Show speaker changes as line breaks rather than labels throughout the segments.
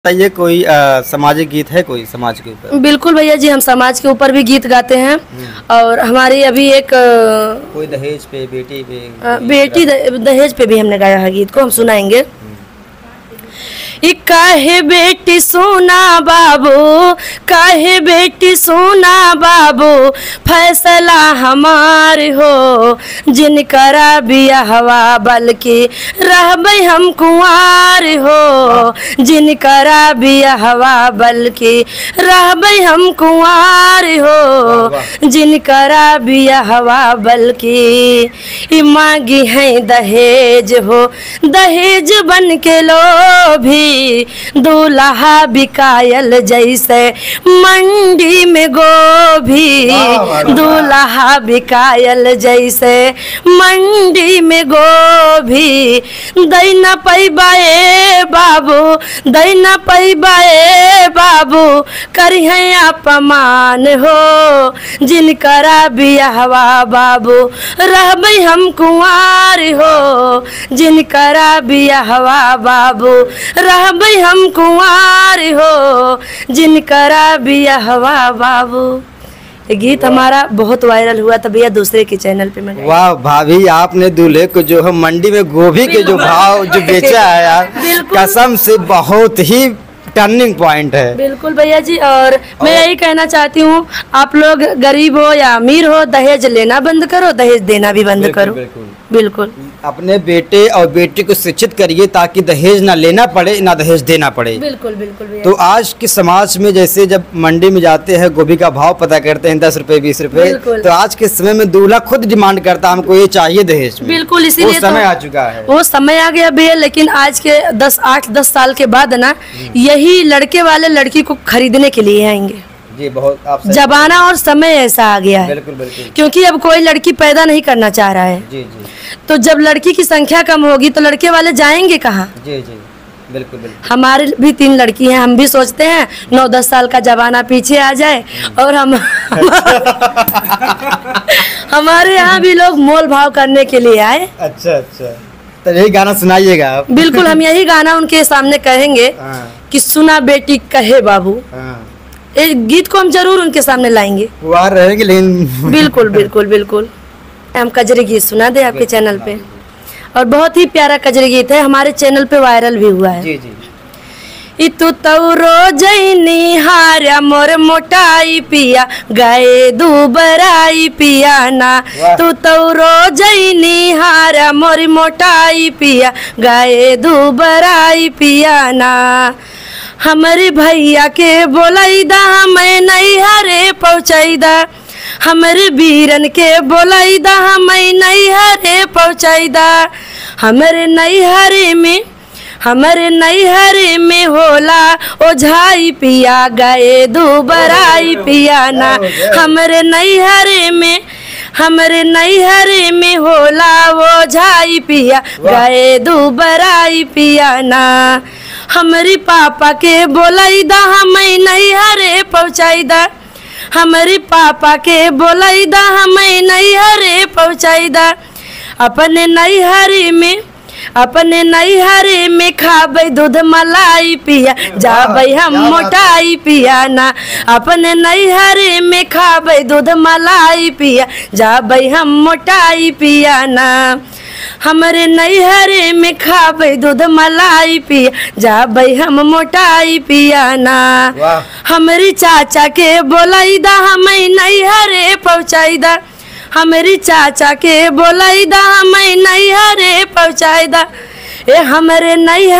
बताइए कोई सामाजिक गीत है कोई समाज के ऊपर?
बिल्कुल भैया जी, हम समाज के ऊपर भी गीत गाते हैं। और हमारी अभी एक
कोई दहेज पे, बेटी पे,
बेटी दहेज पे भी हमने गाया है गीत को, हम सुनाएंगे। काहे बेटी सोना बाबू, काहे बेटी सोना बाबू, फैसला हमार हो, जिनकरा बियाहवा बल्कि रहबै हम कुंवार हो, जिनकरा बियाहवा बल्कि रहबै हम कुंवार हो, जिनकरा बियाहवा बल्कि मांगी है दहेज हो, दहेज बन के लोभी दूल्हा बिकायल जैसे मंडी में गोभी, दूल्हा बिकायल जैसे मंडी में गोभी, दैना पैबाए बाबू, दैना पैबाए बाबू, करिहे अपमान हो, जिनकरा बियाहवा बाबू रहबै हम कुंवार हो, जिनकरा बियाहवा बाबू रहबै हम कुंवार हो, जिनकरा बियाहवा बाबू। ये गीत हमारा बहुत वायरल हुआ था भैया दूसरे के चैनल पे। मैं
वाह भाभी, आपने दूल्हे को जो है मंडी में गोभी के जो भाव जो बेचा है यार, कसम से बहुत ही टर्निंग पॉइंट है।
बिल्कुल भैया जी, और मैं यही कहना चाहती हूँ, आप लोग गरीब हो या अमीर हो, दहेज लेना बंद करो, दहेज देना भी बंद करो। बिल्कुल
अपने बेटे और बेटी को शिक्षित करिए ताकि दहेज ना लेना पड़े ना दहेज देना पड़े।
बिल्कुल बिल्कुल भैया।
तो आज के समाज में जैसे जब मंडी में जाते हैं गोभी का भाव पता करते हैं 10 रुपए 20 रुपए, तो आज के समय में दूल्हा खुद डिमांड करता है हमको ये चाहिए दहेज में।
बिल्कुल, इसीलिए
समय आ चुका है,
वो समय आ गया भैया। लेकिन आज के 8-10 साल के बाद ना यही लड़के वाले लड़की को खरीदने के लिए आएंगे।
जी, बहुत आप
जमाना और समय ऐसा आ गया है।
बिल्कुल बिल्कुल।
क्योंकि अब कोई लड़की पैदा नहीं करना चाह रहा है।
जी जी।
तो जब लड़की की संख्या कम होगी तो लड़के वाले जाएंगे कहाँ? जी
जी बिल्कुल बिल्कुल।
हमारे भी 3 लड़की हैं, हम भी सोचते हैं 9-10 साल का जमाना पीछे आ जाए और हम हमारे यहाँ भी लोग मोल भाव करने के लिए आए।
अच्छा अच्छा, तो यही गाना सुनाइएगा आप।
बिल्कुल, हम यही गाना उनके सामने कहेंगे कि सुना बेटी कहे बाबू। इस गीत को हम जरूर उनके सामने लाएंगे, कुंवार
रहेंगे लेकिन।
बिल्कुल बिल्कुल बिल्कुल। हम कजरी गीत सुना दे आपके चैनल पे, और बहुत ही प्यारा कजरी गीत है, हमारे चैनल पे वायरल भी हुआ है।
जी जी।
इतु तौरो जैनी हारा मोर मोटाई पिया, गए दुबराई पिया ना, तू तौरो जैनी हारा मोर मोटाई पिया, गए दुबराई पिया ना, हमारे भैया के बोलाईदा मैं नहीं हरे पहुँचाईदा, हमारे वीरन के बोलाईदा मैं नहीं हरे पहुँचाईदा, हमारे नैहरे में होला ओझाई पिया, गए दुबराई पिया ना, हमारे नैहरे में होला ओझाई पिया, गए दुबराई पिया ना, हमारी पापा के बोलाईदा मैं नैहरे पहुँचाईदा, हमारे पापा के बोलाईदा मैं नैहरे पहुँचाईदा, अपने नैहरे में खाबै दूध मलाई पिया, जाबै हम मोटाई पिया ना, अपने नैहरे में खाबै दूध मलाई पिया, जाबै हम मोटाई पिया ना, हमारे नैहरे में खाबै दूध मलाई पिया, जाबै हम मोटाई पिया ना, हमारी चाचा के बोलाईदा मैं नैहरे पहुँचाईदा, हमारी चाचा के बोलाईदा मैं नैहरे पहुँचाईदा, ए हमारे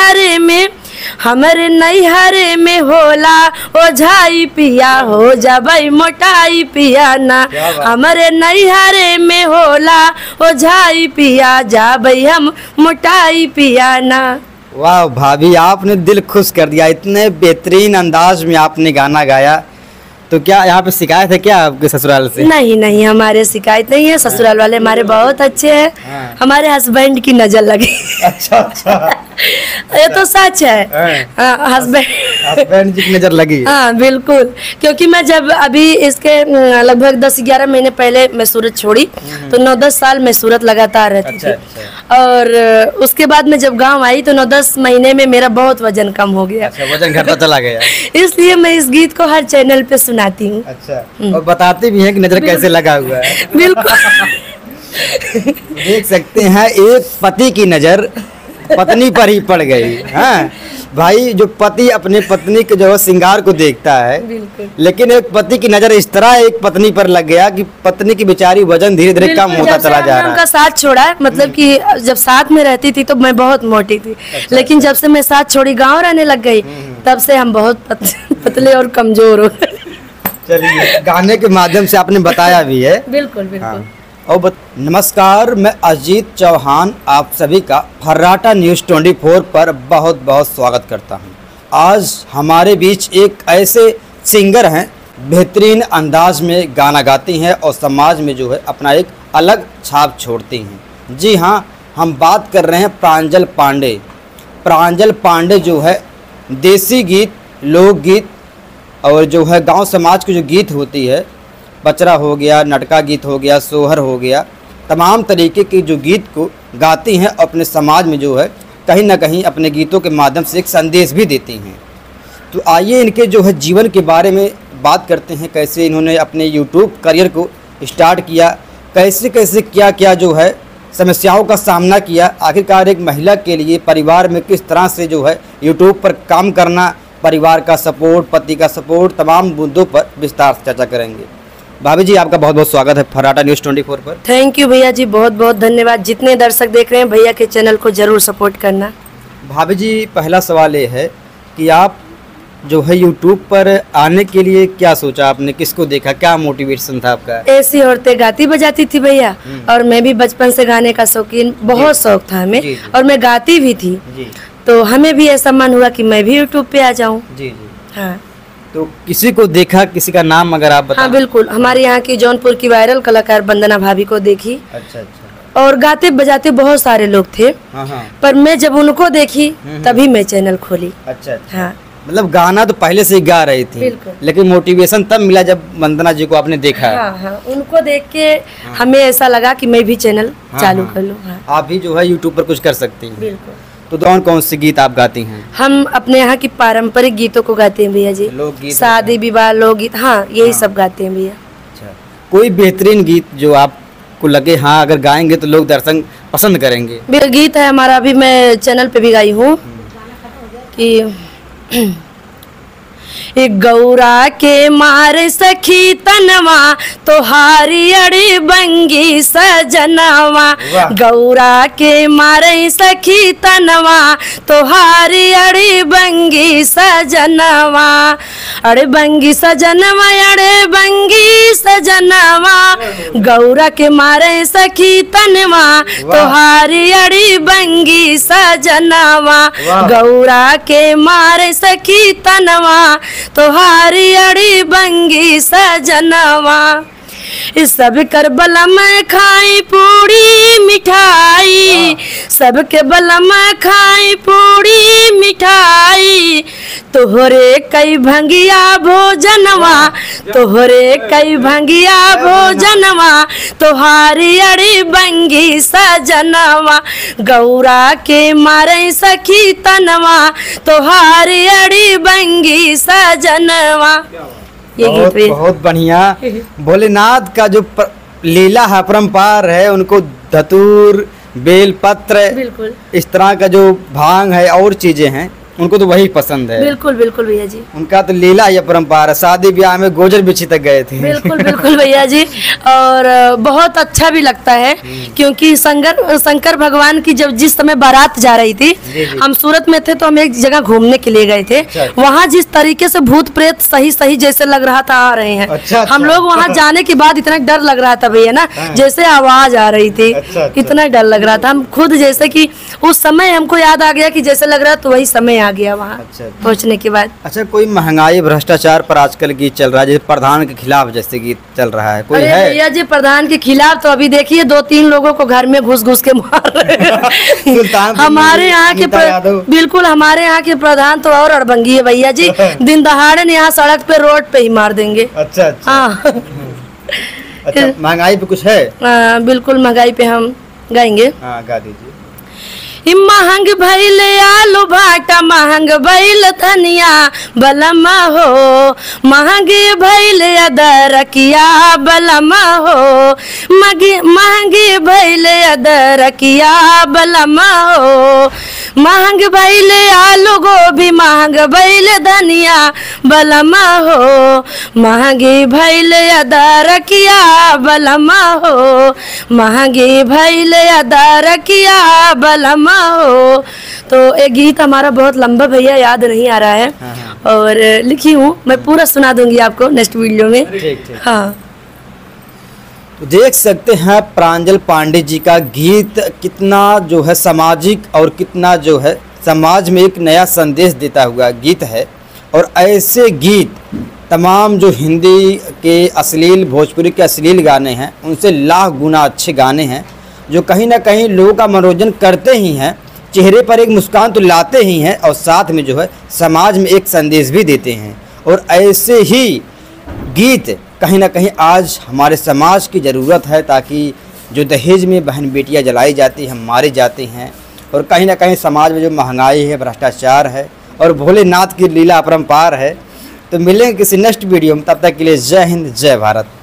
नैहरे में होला ओझाई पिया, हो जाबै मोटाई पिया ना, हमारे नैहरे में होला ओझाई पिया, जाबै हम मोटाई पिया ना।
वाह भाभी, आपने दिल खुश कर दिया, इतने बेहतरीन अंदाज में आपने गाना गाया। तो क्या यहाँ पे शिकायत है क्या आपके ससुराल से?
नहीं नहीं, हमारे शिकायत नहीं है, ससुराल वाले हमारे बहुत अच्छे हैं। हमारे हस्बैंड की नजर लगी।
अच्छा अच्छा।
ये तो सच है। हस्बैंड
हस्बैंड जी की नजर लगी।
हाँ बिल्कुल, क्योंकि मैं जब अभी इसके लगभग 10-11 महीने पहले मैं सूरत छोड़ी तो 9-10 साल मैं सूरत लगातार रहती थी। और उसके बाद में जब गांव आई तो 9-10 महीने में मेरा बहुत वजन कम हो गया।
अच्छा, वजन घटता चला गया।
इसलिए मैं इस गीत को हर चैनल पे सुनाती हूँ।
अच्छा, और बताते भी हैं कि नजर कैसे लगा हुआ है।
बिल्कुल।
देख सकते हैं एक पति की नजर पत्नी पर ही पड़ गई। हाँ भाई, जो पति अपने पत्नी के जो श्रृंगार को देखता है, लेकिन एक पति की नजर इस तरह एक पत्नी पर लग गया कि पत्नी की बेचारी वजन धीरे धीरे कम होता चला जा रहा है।
उनका साथ छोड़ा, मतलब कि जब साथ में रहती थी तो मैं बहुत मोटी थी। अच्छा, लेकिन जब से मैं साथ छोड़ी, गाँव रहने लग गई, तब से हम बहुत पतले और कमजोर हो गए।
चलिए, गाने के माध्यम से आपने बताया भी है।
बिल्कुल बिल्कुल।
और नमस्कार, मैं अजीत चौहान आप सभी का फर्राटा न्यूज़ 24 पर बहुत बहुत स्वागत करता हूं। आज हमारे बीच एक ऐसे सिंगर हैं, बेहतरीन अंदाज में गाना गाती हैं और समाज में जो है अपना एक अलग छाप छोड़ती हैं। जी हाँ, हम बात कर रहे हैं प्रांजल पांडे। प्रांजल पांडे जो है देसी गीत, लोकगीत और जो है गांव समाज की जो गीत होती है, बचरा हो गया, नटका गीत हो गया, सोहर हो गया, तमाम तरीके के जो गीत को गाती हैं और अपने समाज में जो है कहीं ना कहीं अपने गीतों के माध्यम से एक संदेश भी देती हैं। तो आइए इनके जो है जीवन के बारे में बात करते हैं, कैसे इन्होंने अपने यूट्यूब करियर को स्टार्ट किया, कैसे कैसे क्या क्या जो है समस्याओं का सामना किया, आखिरकार एक महिला के लिए परिवार में किस तरह से जो है यूट्यूब पर काम करना, परिवार का सपोर्ट, पति का सपोर्ट, तमाम मुद्दों पर विस्तार से चर्चा करेंगे। भाभी जी, आपका बहुत बहुत स्वागत है फर्राटा न्यूज़ 24 पर।
थैंक यू भैया जी, बहुत बहुत धन्यवाद। जितने दर्शक देख रहे हैं, भैया के चैनल को जरूर सपोर्ट करना।
भाभी जी, पहला सवाल ये है कि आप जो है यूट्यूब पर आने के लिए क्या सोचा आपने, किसको देखा, क्या मोटिवेशन था आपका?
ऐसी औरतें गाती बजाती थी भैया, और मैं भी बचपन से गाने का शौकीन, बहुत शौक था हमें, और मैं गाती भी थी। तो हमें भी ऐसा मन हुआ कि मैं भी यूट्यूब पे आ जाऊँ।
जी।
हाँ,
तो किसी को देखा, किसी का नाम अगर आप बताएं?
हाँ बिल्कुल, हमारे यहाँ की जौनपुर की वायरल कलाकार वंदना भाभी को देखी।
अच्छा अच्छा।
और गाते बजाते बहुत सारे लोग थे।
हाँ हाँ।
पर मैं जब उनको देखी तभी मैं चैनल खोली।
अच्छा अच्छा।
हाँ,
मतलब गाना तो पहले से ही गा रही थी, लेकिन मोटिवेशन तब मिला जब वंदना जी को आपने देखा।
हाँ हाँ, उनको देख के हमें ऐसा लगा कि मैं भी चैनल चालू कर लूँ। हाँ,
आप भी जो है यूट्यूब पर कुछ कर सकती हैं।
बिल्कुल।
तो कौन कौन से गीत आप गाती हैं?
हम अपने यहाँ की पारंपरिक गीतों को गाते हैं भैया जी,
लोकगीत,
शादी विवाह लोकगीत, हाँ यही सब गाते हैं भैया।
अच्छा, कोई बेहतरीन गीत जो आपको लगे हाँ अगर गाएंगे तो लोग दर्शक पसंद करेंगे?
गीत है हमारा, अभी मैं चैनल पे भी गाई हूँ कि गौरा के मारे सखी तनवा तोहारी अड़ी बंगी सजनवा, गौरा के मारे सखी तनवा तोहारी अड़ी बंगी सजनवा, अड़े बंगी सजनवा, अड़े बंगी सजनवा, गौरा के मारे सखी तनवा तोहारी अड़ी बंगी सजनवा, गौरा के मारे सखी तनवा तोहारी अड़ी बंगी सजनवा, सब कर बलम खाई पूड़ी मिठाई, सबके बलम खाई पूड़ी मिठाई, तोहरे कई भंगिया भोजनवा, तोहरे कई भंगिया भोजनवा, तोहारी अड़ी बंगी सजनवा, गौरा के मारे सखी तनवा तोहारी अड़ी बंगी सजनवा।
बहुत बहुत बढ़िया। भोलेनाथ का जो लीला है, परंपार है, उनको धतूर, बेलपत्र, बिल्कुल इस तरह का जो भांग है और चीजें हैं, उनको तो वही पसंद है।
बिल्कुल बिल्कुल भैया जी,
उनका तो लीला या परंपरा। शादी ब्याह में गोजर बिछी तक गए थे।
बिल्कुल बिल्कुल भैया जी, और बहुत अच्छा भी लगता है क्योंकि शंकर भगवान की जब जिस समय बारात जा रही थी, हम सूरत में थे तो हम एक जगह घूमने के लिए गए थे। वहाँ जिस तरीके से भूत प्रेत सही सही जैसे लग रहा था आ रहे हैं। अच्छा, हम लोग वहाँ जाने के बाद इतना डर लग रहा था भैया ना, जैसे आवाज आ रही थी, इतना डर लग रहा था। हम खुद जैसे कि उस समय हमको याद आ गया कि जैसे लग रहा तो वही समय आ गया वहाँ
अच्छा।
पहुँचने के बाद।
अच्छा, कोई महंगाई भ्रष्टाचार पर आजकल गीत चल रहा है, जैसे प्रधान के खिलाफ जैसे गीत चल रहा है, कोई
अरे
है?
भैया जी, प्रधान के खिलाफ तो अभी देखिए 2-3 लोगों को घर में घुस घुस के मार रहे हैं।
सुल्तानपुर
हमारे यहाँ के
नीता यादव।
बिल्कुल हमारे यहाँ के प्रधान तो और अड़बंगी है भैया जी। दिन दहाड़े यहाँ सड़क पे रोड पे ही मार देंगे।
अच्छा अच्छा।
हाँ।
अच्छा, महंगाई पे कुछ है?
बिल्कुल महंगाई पे हम गाएंगे।
हाँ, गा दीजिए।
महंग भइल आलू भाटा, महंग भइल धनिया बलमा हो, महंगे भइल अदरकिया बलमा हो, महंगे भइल अदरकिया बलमा हो, महंग भइल आलू गोभी, महंग भइल धनिया बलमा हो, महंगे भइल अदरकिया बलमा हो, महंगे भइल अदरकिया बलमा हो। तो एक गीत हमारा बहुत लंबा भैया याद नहीं आ रहा है।
हाँ।
और लिखी हूँ मैं, पूरा सुना दूंगी आपको नेक्स्ट वीडियो में।
ठीक ठीक।
हाँ,
तो देख सकते हैं प्रांजल पांडे जी का गीत कितना जो है सामाजिक और कितना जो है समाज में एक नया संदेश देता हुआ गीत है। और ऐसे गीत तमाम जो हिंदी के अश्लील, भोजपुरी के अश्लील गाने हैं उनसे लाख गुना अच्छे गाने हैं, जो कहीं ना कहीं लोगों का मनोरंजन करते ही हैं, चेहरे पर एक मुस्कान तो लाते ही हैं और साथ में जो है समाज में एक संदेश भी देते हैं। और ऐसे ही गीत कहीं ना कहीं आज हमारे समाज की ज़रूरत है, ताकि जो दहेज में बहन बेटियां जलाई जाती हैं, मारे जाते हैं, और कहीं ना कहीं समाज में जो महंगाई है, भ्रष्टाचार है और भोलेनाथ की लीला अपरंपार है। तो मिलेंगे किसी नेक्स्ट वीडियो में, तब तक के लिए जय हिंद, जय भारत।